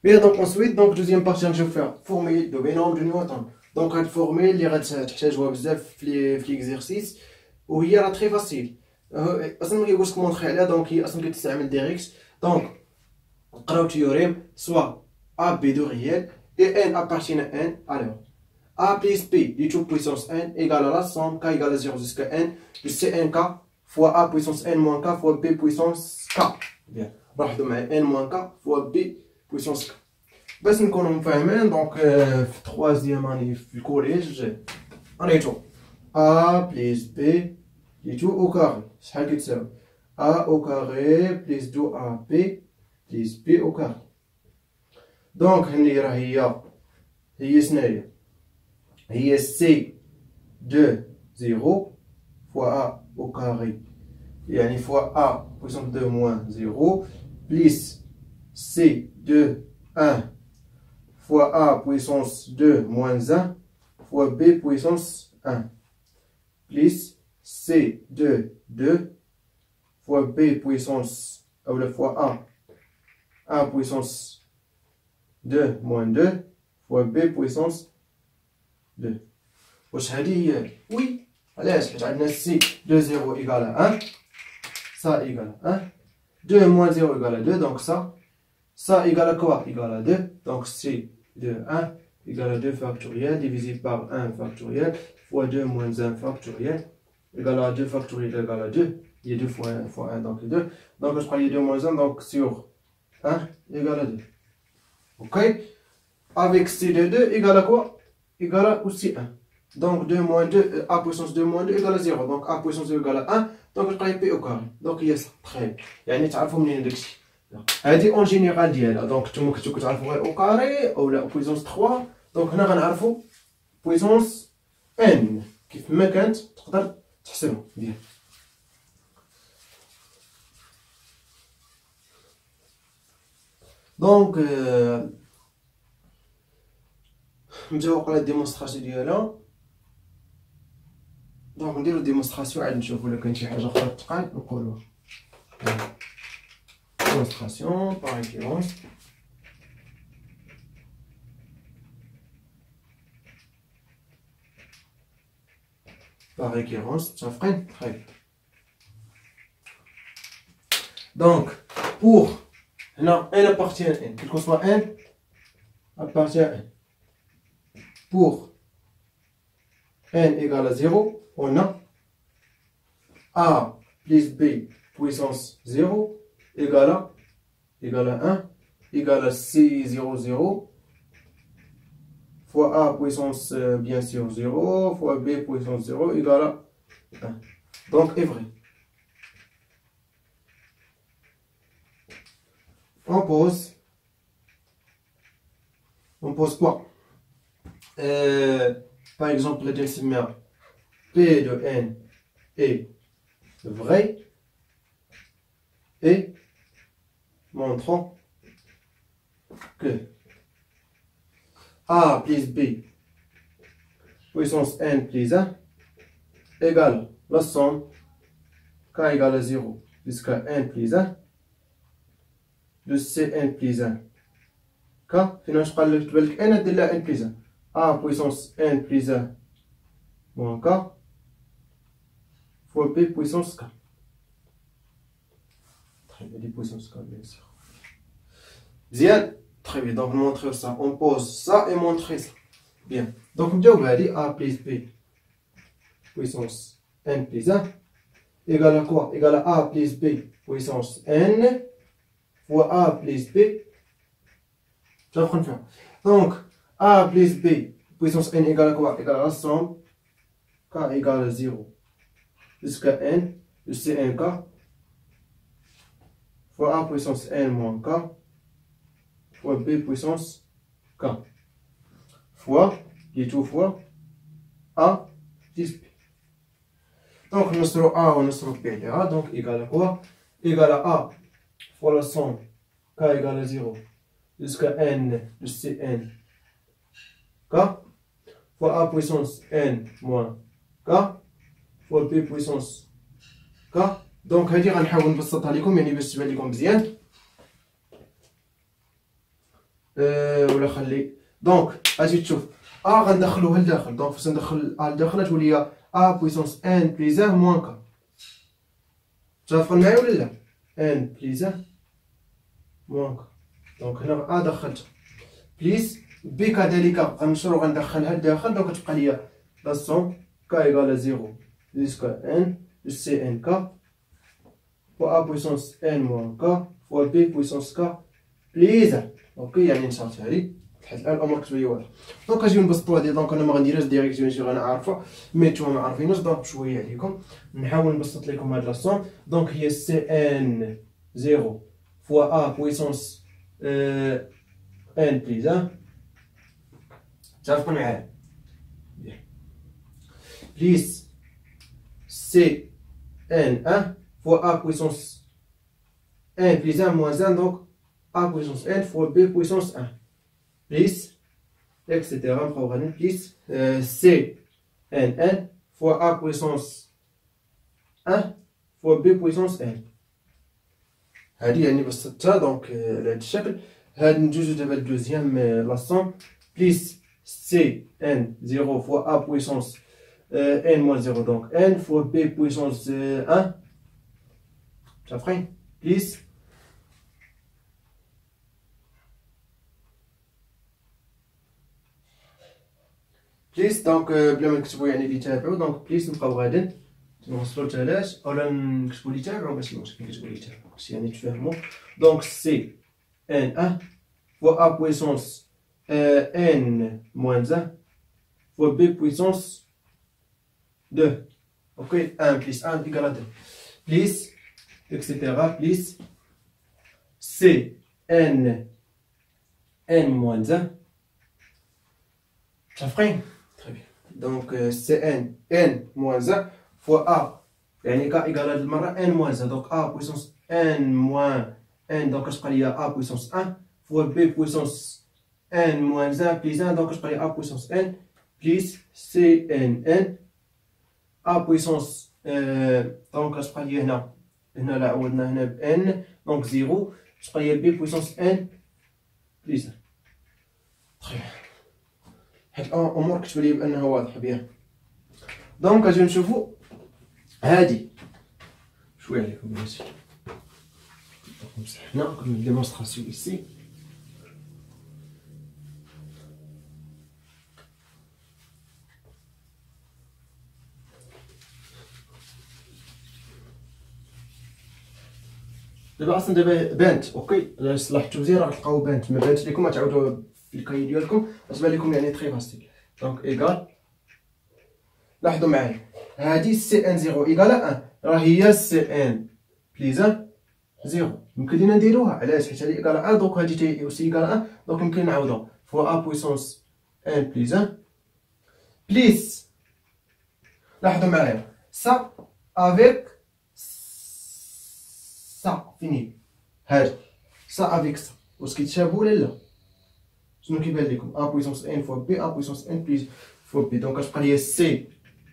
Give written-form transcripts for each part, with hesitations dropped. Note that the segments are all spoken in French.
Bien, donc ensuite, donc deuxième partie, je vais faire formule de binôme de Newton. Donc cette formule اللي غتحتاجوها بزاف في l'exercice وهي راه très facile. اصلا ما كيقولش مونطري عليها، دونك هي اصلا كتستعمل ديريكت. دونك نقراو théorème soit A B de réel et n appartient à n. Alors A plus B du tout puissance n égale à la somme k égale à 0 jusqu'à n de Cnk fois A puissance n moins k fois B puissance k. Bien, نحطو مع n moins k fois B puissance k. باش نكونو مفاهمين، دونك في troisième année في الكوليج ريتو A plus B du tout au carré شحال كتساوي A au carré plus 2AB plus B au carré. دونك هني راه هي شناهي؟ هي C de 0 fois A au carré يعني fois A puissance 2 moins 0 plus C de 1 fois A puissance 2 moins 1 fois B puissance 1 plus C de 2 fois B puissance ou la fois A puissance 2 moins 2 fois B puissance 2. واش هادي هي؟ وي، علاش؟ حيت عندنا C de 0 égale à 1, ça égale à 1, 2 moins 0 égale à 2, donc ça égale à quoi? Égale à 2, donc C de 1 égale à 2 factoriel divisé par 1 factoriel fois 2 moins 1 factoriel égale à 2 factoriel égale à 2. Il y a 2 fois 1, donc 2. Donc je prends 2 moins 1, donc sur 1 égale à 2. Ok? Avec C de 2 égale à quoi? Égale à aussi 1. Donc 2 moins 2, A puissance 2 moins 2 égale à 0. Donc A puissance 2 égale à 1. Donc je prends P au carré. Donc il y a ça. Très bien. يعني تعرفوا منين داكشي. هادي اون جينيرال ديالها. دونك نتوما كنتو كتعرفوا غير او كاري اولا بويسونس 3. دونك هنا غنعرفوا بويسونس ان كيف ما كانت تقدر تحسبها. ديال دونك نبداو نقراو الديمونستراسيون ديالها. دونك نديرو ديمونستراسيون عاد نشوفو الا كاين شي حاجه اخرى تقاد نقولوها. Démonstration par récurrence. Par récurrence, ça freine. Très bien. Donc, pour non, n appartient à n, quel que soit n, appartient à n. Pour n égale à 0, on a a plus b puissance 0 égale à 1 égale à C00 fois A puissance bien sûr 0 fois B puissance 0 égale à 1. Donc est vrai. On pose quoi? Par exemple, le décimal P de n est vrai et montrons que A plus B puissance n plus 1 égale la somme k égale à 0 jusqu'à n plus 1 de Cn plus 1 k. فين تبقى لك تبان لك n دير لها n plus 1 A puissance n plus 1 moins k fois B puissance k. Très bien, des puissances k bien sûr. Bien, très bien, donc montrer ça, on pose ça et montrer ça. Bien, donc on va dire A plus B puissance n plus 1 égale à quoi? Égale à A plus B puissance n fois A plus B. Je vais prendre faire. Donc A plus B puissance n égale à quoi? Égale à la somme k égale à 0 jusqu'à n de Cnk fois A puissance n moins k fois B puissance k fois les tout fois A plus B. Donc notre A ou notre B là, donc égal à quoi? Égal à A fois la somme k égale à 0 jusqu'à n de Cn k fois A puissance n moins k fois B puissance k. دونك هادي غنحاول نبسطها لكم يعني باش تبان لكم مزيان. ولا خلي دونك اجي تشوف غندخلوها لداخل. دونك فاش ندخل لداخل تولي هي بويسونس ان بليز ان موان ك. متفقين معايا ولا لا؟ ان بليز ان موان ك. دونك هنا دخلت بليس بي كذلك غنشرو غندخلها لداخل. دونك تبقى ليا لا سون ك ايكال 0 جوسكا ان سي ان ك فوا بويسونس ان موان ك فوا بي بويسونس ك بليز. اوكي يعني نشرت هادي حيت الان الامور كتولي واضحه. دونك اجيو نبسطو هادي. دونك انا ما غنديرهاش ديريكت بيان سور انا عارفه مي نتوما ما عارفينش. دونك بشويه عليكم نحاول نبسط لكم هاد لاصون. دونك هي سي ان 0 فوا بويسونس ان بليز ان. متفقين معايا؟ بليس سي ان ان فوا بويسونس ان بليز ان موان ان. دونك بويسونس ان فوا بي بويسونس ان بليس اكسيتيرا. نبقاو غاديين بليس سي ان ان فوا بويسونس ان فوا بي بويسونس ان. هادي يعني بسطتها دونك على هاد الشكل. هاد ندوزو دابا لدوزيام لاصون بليس سي ان 0 فوا بويسونس ان موان 0 دونك ان فوا بي بويسونس ان. متفقين؟ بليس بليس دونك بلا ما نكتبو يعني اللي تابعو. دونك بليس نبقاو غاديين نوصلو لثلاث اولا نكتبو اللي تابعو ماشي مشكل نكتبو اللي تابعو باش يعني تفهمو. دونك سي ان ان فوا بويسونس ان موان 1 فوا بي بويسونس 2. اوكي 1 بليس 1 ايكال 2 بليس اكسيتيرا بليس سي ان ان موان 1. متفقين؟ تري بيان. دونك سي ان ان موان 1 فوا يعني ك ايكال هاد المره ان موان 1. دونك بويسونس ان موان ان. دونك كتبقى ليا بويسونس 1 فوا بي بويسونس ان موان 1 بليس 1. دونك كتبقى ليا بويسونس ان بليس سي ان ان بويسونس دونك كتبقى ليا هنا لا عوضنا هنا ب ان دونك 0 تبقى ليا بي بويسونس ان بليس 1. تري بيان. حيت الامور كتبان لي بانها واضحه بيان. دونك اجيو نشوفو هادي شويه عليكم بلاتي. نمسح هنا كنمد ديمونستراسيون ايسي. دابا اصلا دابا بانت اوكي. الا صلحتو مزيان راه غتلقاو بانت. ما بانت لكم غتعاودو في الكاي ديالكم غتبان لكم يعني تري فاسيل. دونك ايكال لاحظوا معايا هادي سي ان 0 ايكال 1 راه هي سي ان بليز 1 0. يمكن لينا نديروها علاش حيت هادي ايكال 1 دونك هادي تي اوسي ايكال 1 دونك يمكن نعوضو فوا بويسونس ان بليز 1 بليس. لاحظوا معايا سا افيك سا فيني. هادي سا افيك سا واش كيتشابهوا ولا لا؟ شنو كيبان لكم بويسونس ان فوا بي بويسونس ان بليس فوا بي. دونك كتبقى ليا سي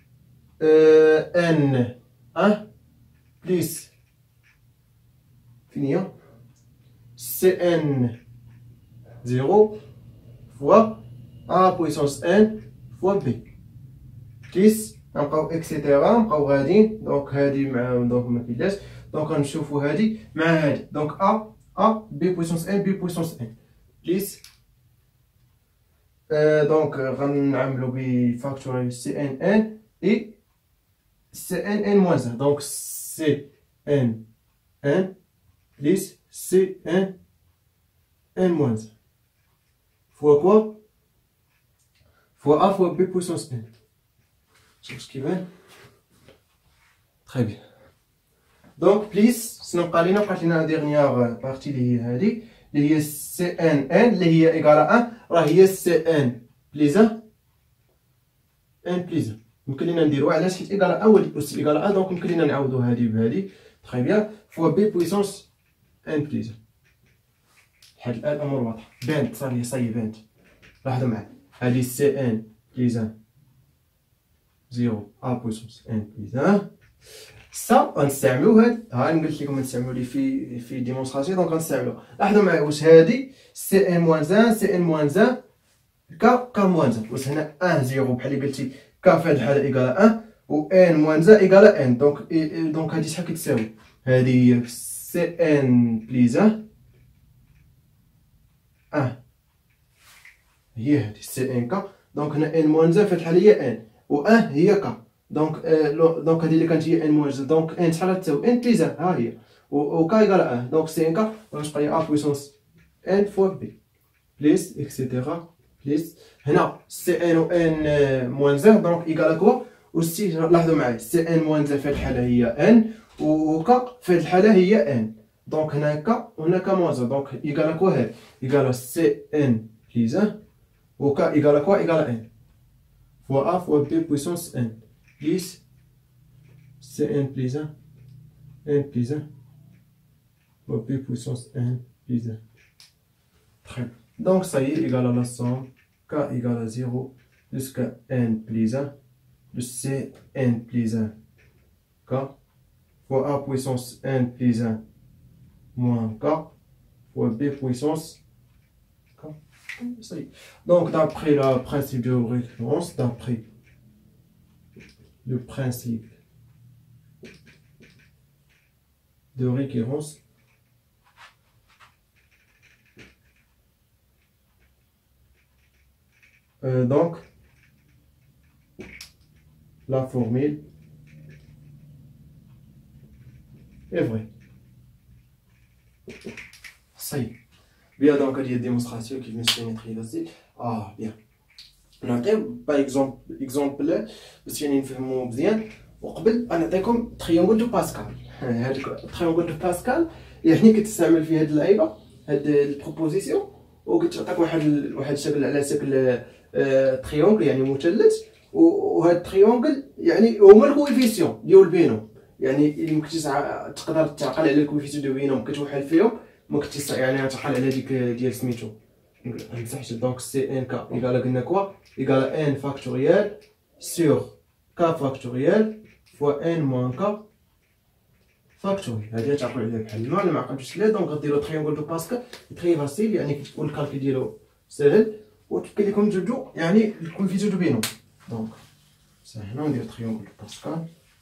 ان 1 بليس فين هي سي ان 0 فوا بويسونس ان فوا بي بليس. نبقاو اكسيتيرا نبقاو غاديين. دونك هادي مع دونك ما كاينلاش. دونك غنشوفو هادي مع هادي. دونك بي بويسونس ان بي بويسونس ان بليس. دونك غنعملو بفاكتوريال سي ان ان اي سي ان ان موان 1. دونك سي ان ان بليس سي ان ان موان 1 فوا كوا فوا فوا بي بويسونس ان. شوف كيبان تري بيان. دونك بليس شنو بقى لينا؟ بقات لينا ديرنيير بارتي اللي هي هادي اللي هي سي ان ان اللي هي ايكال 1 راه هي سي ان بليز 1 ان بليز 1. يمكن لينا نديروها علاش حيت ايكال 1 هو اللي اوسي ايكال 1 دونك يمكن لينا نعوضو هادي بهادي تري بيان فوا بي بويسونس ان بليز 1. حيت الان الامور واضحه بانت صافي صاي بانت. لاحظوا معايا هادي سي ان بليز 1 0 بويسونس ان بليز 1 سا غنستعملو هاد، ها قلت لكم نستعملو لي في ديمونستراسيون، دونك غنستعملو. لاحظوا معايا واش هادي سي ان موان ان سي ان موان ان كا موان ان، واش هنا ان زيرو بحال اللي قلتي كا في هاد الحاله ايكالا ان، و ان موان ان ايكالا ان. دونك هادي شحال كتساوي؟ هادي هي سي ان بليز ان هي هادي سي ان كا. دونك هنا ان موان ان في هاد الحاله هي ان، و ان هي كا. دونك هادي اللي كانت هي ان موان ان، دونك ان شحال غتساوي؟ ان بليز ان ها هي، و كا ايكالا ان. دونك سي ان كا غتبقى لي ا بويسونس ان فوا بي بليس اكسيتيرا بليس. هنا سي ان و ان موان ان دونك ايكالا كوا؟ و سي لاحظوا معايا سي ان موان ان في هاد الحاله هي ان، و كا في هاد الحاله هي ان. دونك هنا كا وهنا كا موان ان، دونك ايكالا كوا؟ هاد ايكالا سي ان بليز ان، و كا ايكالا كوا؟ ايكالا ان فوا ا فوا بي بويسونس ان بليس سي ان بليز ان بليز ان فوا بي بويسونس ان بليز ان. Très bien. Donc ça y est, égal à la somme k égale à 0 jusqu'à n plus 1 de cn plus 1 k fois a puissance n plus 1 moins k fois b puissance k. Ça y est. Donc d'après le principe de récurrence, d'après le principe de récurrence, donc la formule est vraie. Ça y est. Bien, donc il y a des démonstrations qui viennent se mettre ici. Ah, bien. نعطيو باغ اكزومبل باش يعني نفهمو مزيان. وقبل نعطيكم تريونغل دو باسكال. هاد تريونغل دو باسكال يعني كتستعمل في هاد اللعيبه هاد البروبوزيسيون، وكتعطيك واحد الشكل على شكل تريونغل يعني مثلث، وهاد التريونغل يعني هما الكويفيسيون ديال البينوم. يعني يمكن تقدر تعقل على الكويفيسيون ديال البينوم كتوحل فيهم، ما كنتيش يعني تعقل على ديك ديال سميتو نمسحش. دونك سي ان كا ايكالا قلنا كوا ايكالا ان فاكتوريال سور كا فاكتوريال فوا ان موان كا فاكتوريال. هادي تعقلوا عليها بحال الماء، الا ما عقلتوش عليها دونك غديروا تريونغل دو باسكال تري فاسيل، يعني كتكون الكالكي ديالو ساهل، وكيبقى لكم تجبدوا يعني الكويفيسيون دو بينوم. دونك هنا ندير تريونغل دو باسكال.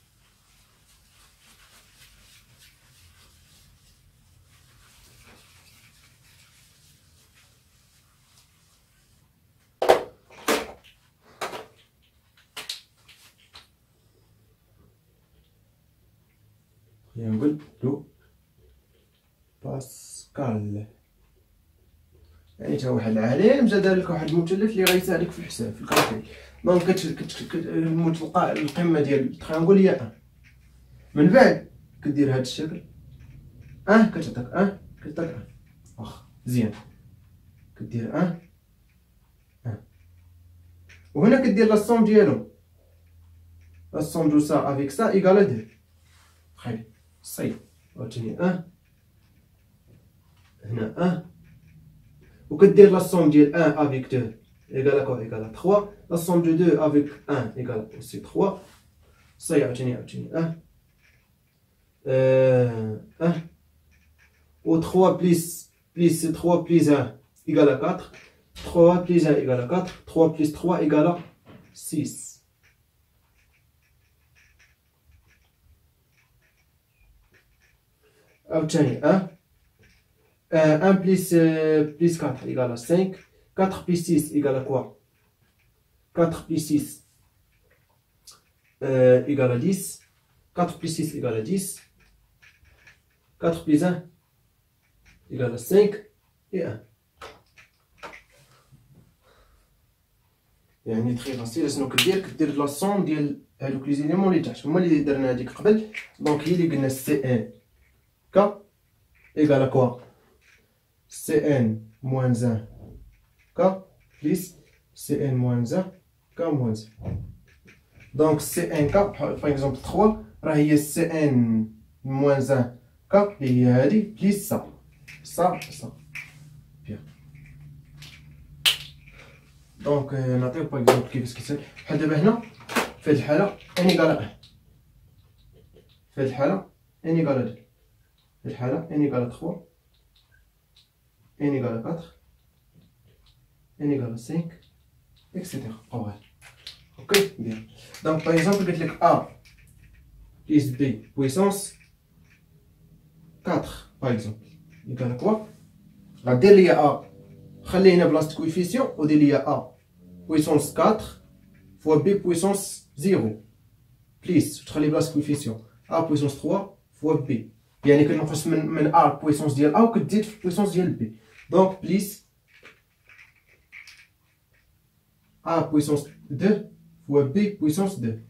تريونغل دو باسكال يعني تا واحد العالم جا دار لك واحد المثلث اللي غيساعدك في الحساب في الكالكول. دونك كتلقى القمه ديال التريونغل هي ان، من بعد كدير هذا الشكل كتعطيك كتعطيك واخا مزيان كدير وهنا كدير لا سوم ديالهم، لا سوم دو سا افيك سا ايكالا 2. خايب صاي عاوتاني هنا وكدير لا سوم ديال 1 افيك 2 ايكالا كوا ايكالا 3، لا سوم دو 2 افيك 1 ايكالا اوسي 3. صاي عاوتاني و 3 بليس 3 بليس 1 égale à 4. 3 plus 1 égale à 4. 3 plus 3 égale à 6. عاوتاني 1 plus 4 égale à 5. 4 plus 6 égale à quoi? 4 plus 6 égale à 10. 4 plus 6 égale à 10. 4 plus 1 égale à 5 et 1. يعني تري فاسيل. شنو كدير لا سوم ديال هادوك لي زيليمون اللي تحت هما اللي درنا هذيك قبل. دونك هي اللي قلنا سي ان كا ايكال كوا سي ان موان 1 كا بليس سي ان موان 1 كا موان 1. دونك سي ان كا باغ اكزومبل 3 راه هي سي ان موان 1 كا اللي هي هادي بليس سا. بيان. دونك نعطيو باغ اكزومبل كيفاش كيسال بحال دابا هنا في هاد الحاله ان ايكال 1 في هاد الحالة n إيكال 2 في هاد الحالة n إيكال 3 n إيكال 4 n إيكال 5 اكسيتيرا بقاو غادي. اوكي بيان. دونك باغ اكزومبل قلت لك a بليس b بويسونس 4 باغ اكزومبل إيكال كوا، غدير ليا a خلي هنا بلاصة كويفيسيون ودير ليا a بويسونس 4 فوا b بويسونس 0 بليس تخلي بلاصة كويفيسيون a بويسونس 3 فوا b، يعني كنقص من a بويسونس ديال a وكتزيد في بويسونس ديال b. دونك بليس a puissance 2 fois b puissance 2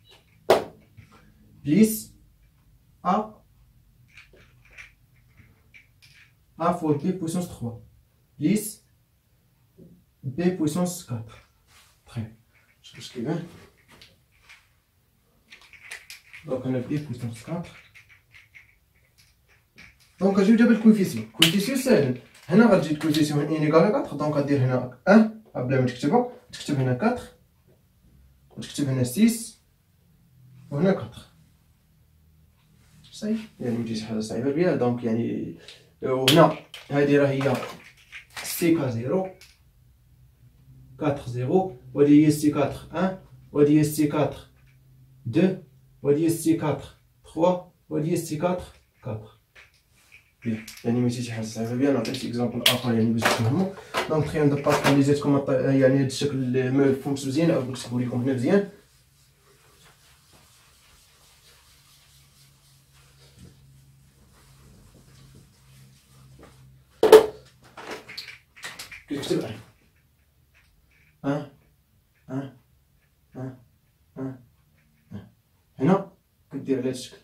plus a fois b puissance 3 plus b puissance 4. Très bien. Je vais donc on a b puissance 4. Donc je vais dire le coefficient. Coefficient c'est هنا غتجي الكوفيسيون n إيكال 4. دونك غدير هنا 1 بلا ما تكتبها، تكتب هنا 4 وتكتب هنا 6 وهنا 4. صافي يعني متجيش حاجه صعيبه بها. دونك يعني وهنا هادي راه هي سي كا 0 4 0 وهادي هي سي 4 1 وهادي هي سي 4 2 وهادي هي سي 4 3 وهادي هي سي 4 4. يعني ماشي شي حاجه صعيبه بها. نعطيك اكزومبل اخر يعني باش تفهموا. دونك خير ندير بارطاليزيتكم يعني هاد الشكل ما مفهومش مزيان او نكتبو لكم هنا مزيان. كتكتب هنا كدير على هاد الشكل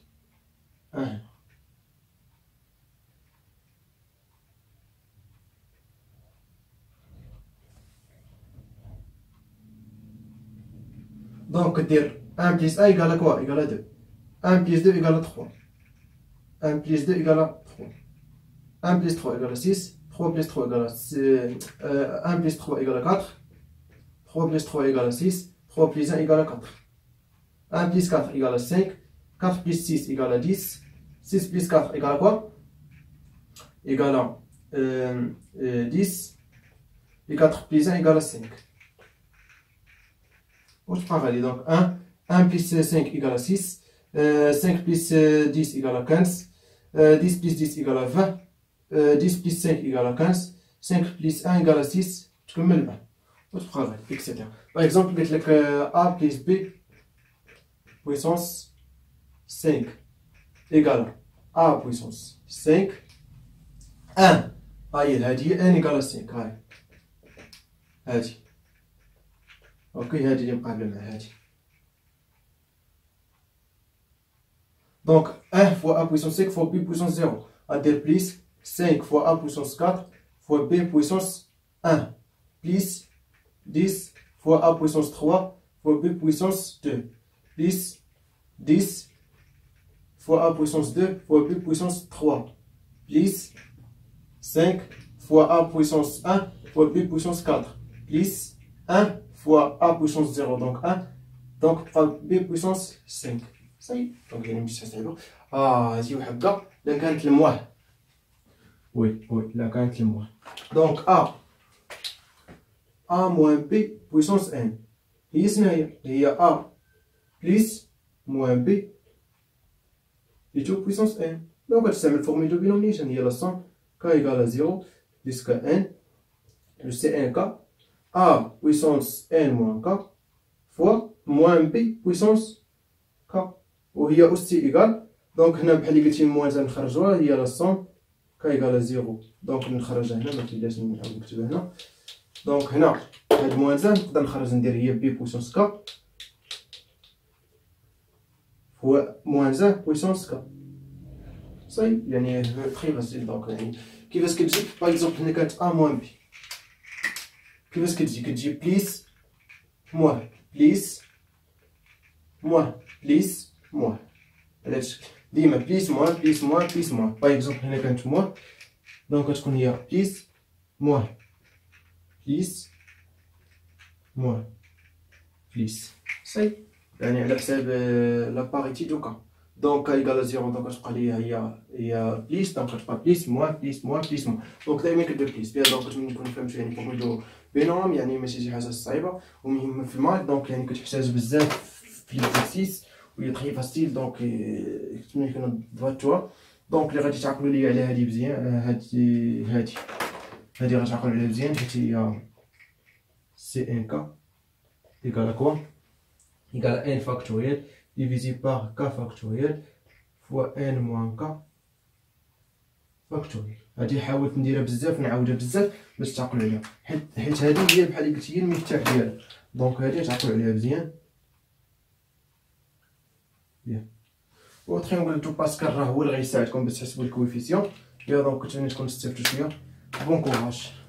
دونك كدير 1 بليس a إيكال كوا إيكال 2 1 بليس 2 إيكال 3 1 بليس 2 إيكال 3 1 بليس 3 إيكال 6 3 بليس 3 إيكال 1 بليس 3 إيكال 4 3 بليس 3 إيكال 6 3 بليس 1 إيكال 4 1 بليس 4 إيكال 5 4 بليس 6 إيكال 10 6 بليس 4 إيكال كوا إيكال 10 et 4 plus 1 égale à 5. Autre parallèle, donc 1 plus 5 égale à 6, 5 plus 10 égale à 15, 10 plus 10 égale à 20, 10 plus 5 égale à 15, 5 plus 1 égale à 6, tu peux me le mettre. Autre parallèle, etc. Par exemple, A plus B puissance 5 égale à A puissance 5, 1 هادي n égale à 5 هاي هادي اوكي هادي اللي مقابله مع هادي. دونك 1 fois a puissance 5 fois b puissance 0 غادير بليس 5 fois a puissance 4 fois b puissance 1 plus 10 fois a puissance 3 fois b puissance 2 plus 10 fois a puissance 2 fois b puissance 3 plus 5 fois a puissance 1 fois b puissance 4 plus 1 fois a puissance 0 donc 1 donc b puissance 5. Ça y est, donc il y a une petite astuce. Ah, si vous avez là quand le moins. Oui, là quand le moins. Donc a moins b puissance n. Ici il y a a plus moins b et tout puissance n. Donc c'est la formule de binomial. Il y a la somme k égale à 0 jusqu'à n plus cnk a puissance n moins k fois moins b puissance k وهي aussi égale. دونك هنا بحال اللي قلتي الموازنه نخرجوها هي لا سوم k égale à 0. دونك نخرجها هنا ما كاينلاش نعاود نكتبها هنا. دونك هنا هاد الموازنه نقدر نخرج ندير هي b puissance k فوا moins 1 puissance k. صاي يعني تري فاسيل. دونك يعني كيفاش كتجي باغ اكزومبل هنا كانت a moins b كيفاش كتجي بليس موان بليس موان بليس موان على هاد الشكل ديما بليس موان بليس موان بليس موان. باغ اكزومبل هنا كانت موان دونك كتكون هي بليس موان بليس موان بليس. صاي يعني على حساب لا باريتي دو كا. دونك ايكال زيرو، دونك غتبقى لي هي بليس، دونك غتبقى بليس موان بليس موان بليس موان. دونك دائما كدير بليس بيان. دونك كتمنى نكون فهمتو يعني فورميلو بينهم، يعني ماشي شي حاجه صعيبه ومهمه في المات. دونك يعني كتحتاج بزاف في ليكزارسيس وهي تري فاسيل. دونك كتمنى يكونوا ضبطتوها. دونك اللي غادي تعقلوا لي على هذه مزيان، هذه غتعقلوا عليها مزيان حيت هي سي ان كا ايكال كوا ايكال ان فاكتوريال divisé par k factoriel fois n moins k factoriel. هادي حاولت نديرها بزاف نعاودها بزاف باش تعقلوا عليها، حيت هادي هي بحال اللي قلت هي المفتاح ديالها. دونك هادي تعقلوا عليها مزيان بيان. و تريونغل دو باسكال راه هو اللي غيساعدكم باش تحسبوا الكويفيسيون. دونك كنتمنى تكونوا استفدتوا شويه. بون كوراج.